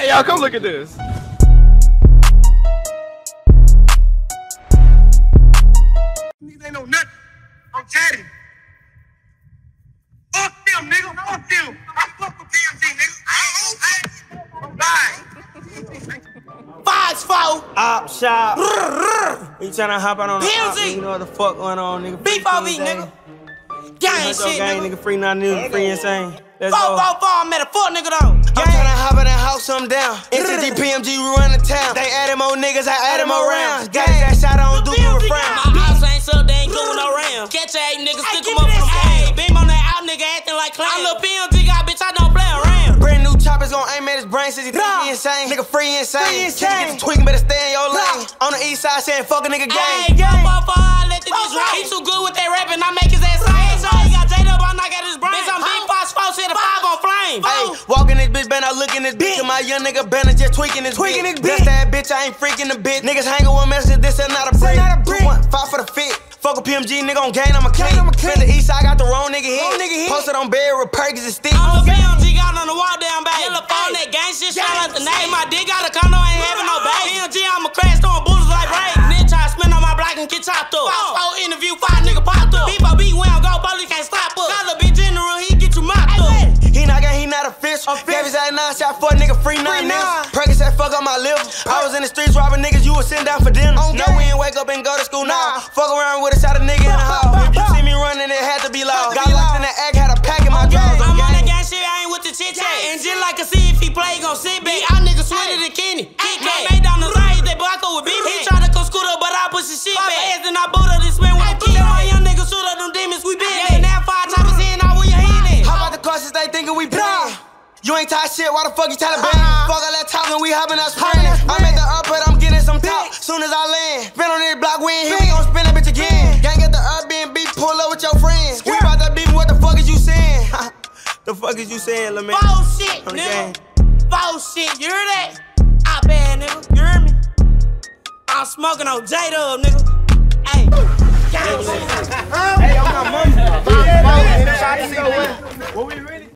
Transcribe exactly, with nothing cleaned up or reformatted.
Hey, y'all, come look at this. Niggas ain't know nothing. I'm chatting. Fuck them, nigga. Fuck them. I fuck with P M G, nigga. I ain't, I ain't. Bye. Five, four. Op shop. You tryna hop out on the P M G. op, you know what the fuck going on, nigga. B four B, nigga. Gang shit, gang, nigga. nigga. Free non news, free insane. Let's Four, go. four, four. I'm at a four, nigga, though. I'm tryna hop out and house some down. N C G P M G, we run the town. They added more niggas, I added more rounds. Got that shot on, do the refrain. My ops ain't so they ain't going no round. Catch a eight niggas, stick them up from hey, beam on that out, nigga, acting like clown. I look P M G guy, bitch, I don't play around. Brand new choppers gon' aim at his brain since he think he insane. Nigga free insane. Nigga tweaking, better stay in your lane. On the east side saying fuck a nigga gang. Hey, go four, four, I let the bitch rap. He too good with that rapping, I make his ass sing. So he got J up, I knock at his brain. Bitch, I'm big boss, four, hit a five on flame. Hey, walking this bitch, better not looking this bitch. And my young nigga better just tweaking this tweaking bitch. That's that bitch, I ain't freaking the bitch. Niggas hanging with messages, this is not a brick. Two one five for the fit. Fuck a P M G, nigga on game, I'm a clean. From the east side, got the wrong nigga hit. Posted on bed with Perkins and sticks. I'm a P M G got on the wall down back. Yellow phone, that gang shit, shout out the name. My dick got a condo, ain't having no bag. P M G, I'm a crash throwing bullets like Ray. Nigga try to spin on my block and get chopped up. Oh, interview, five nigga popped up. B four B, we don't go, police can't stop us. Got a bitch in the room, he get you mopped up. He not gang, he not a fish. Gave his ass nine shot for a nigga free nine niggas. Perkins said fuck up my liver. I was in the streets robbing niggas, you was sitting down for dinner. No, we ain't wake up and go to school now. Fuck around with a shot of nigga in the house. If you see me running, it had to be loud. Got locked in the act, had a pack in my drawers. I'm on that gang shit, I ain't with the chit chat. And just like I see if he play, he gon' sit back. Y'all niggas sweeter than Kenny. Kit Kat, made down the side, they block up with B B. He tryna come scoot up, but I push his shit back. Ass and I boot up this man with a kid. My young niggas shoot up them demons, we been there. Now five choppers in, now where your head at? Hop out the car since they thinking we playing. You ain't tight shit, why the fuck you Taliban? Fuck all that talking, we hopping out spraying. I'm at the up, but I'm getting some top. Soon as I land, spin on this block, we ain't here, we gon' spin that bitch again. Gang get the Airbnb, pull up with your friends. We about to beat me, what the fuck is you saying? The fuck is you saying, lil' man? Foul shit, nigga. Foul shit, you hear that? I bad, nigga, you hear me? I'm smoking on J-Dub, nigga. Hey. Hey, I'm not mummy. What we ready?